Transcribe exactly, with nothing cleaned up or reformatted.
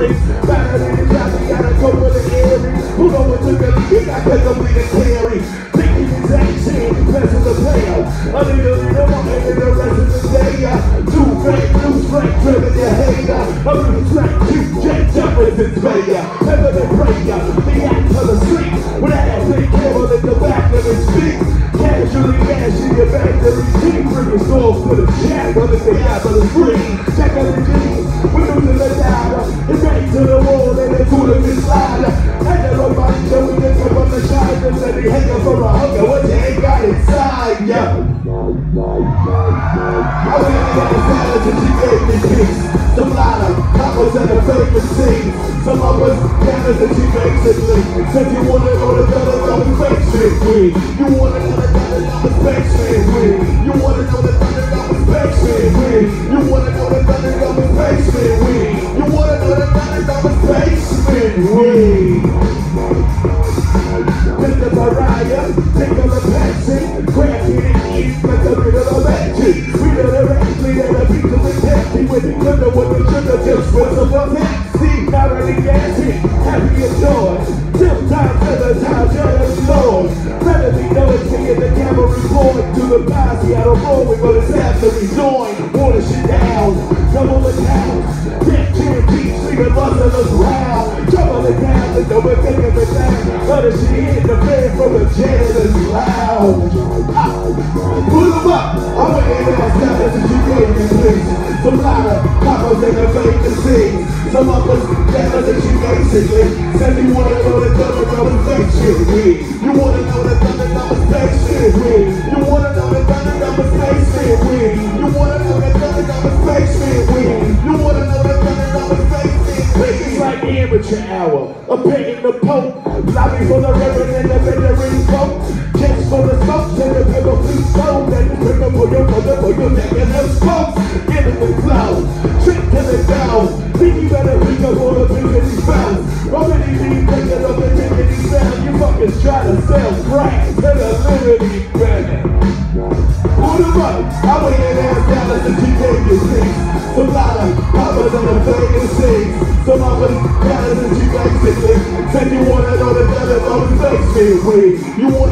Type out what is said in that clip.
Aries. Better than the job, you gotta go with the Aries. Pull over to the lead, you got to complete the carry. Thinking his action, pressing the player. A little bit of money in the rest of the day. Two fake, two straight, driven your hater. A little track, two jet jumpers in Vegas. Heaven and prayer, the act of the street. With that ass big camel in the back of his feet. Casually mashing your back to receive. Bringing souls to the chat, running the app of the screen. Check out the G's, we losing the data. It's back to the wall and the food of his slider. And everybody showing the cup on the shine. And then they hang up for a hunger, what you ain't got inside, yeah. I went in the silence and she gave me peace. Some louder, papas and the favorite scenes. Some of us gathers and she basically said you wanna know the better of the face with me. You wanna know the better of the face with me. You wanna know the better of the face with me. You wanna know the better of the face with me. You wanna know the better of the face with me. Mister Mariah, take on the passion, cracking it in, like a bit of a magic. We know the actually that the people in taxi when they couldn't know what they should have just was a taxi. Not really dancing, happy and joy. Tip time, feather time, jealous Lord. Better be knowing me in the camera report to the posse out of rolling, but it's after we join. Water shit down, double the count. Get chin deep, sleeping busting us round. Trouble the down, and no one think of it down. Other shit hit the fan from the janitor's lounge. Pull them up, I went in and I started to you gave me please. Some louder, papas in the vacancies. Some of us better than you basically. Said you wanna know the thunder of the fake shit with. You wanna know the thunder of the fake shit with. You wanna know the thunder of the fake shit with. You wanna know the thunder of the fake shit with. You wanna know the thunder of the fake shit with. It's like amateur hour, a pit in the pope. Lobby for the reverend and the veteran folk. Just for the smokes and the paper please go. Then you pick up for your mother for your neck and them spokes. Get in the flow, trick to the down. Think you better pick up all the things that he found. Already be thinking of the thing that he found. You fuckers try to sell crack to the Liberty Band. Pull them up, I went in and asked dollars and she gave you things. Some louder, papas and the vacancies. Some of us dollars and she basically said you wanna know the better of the face with. You want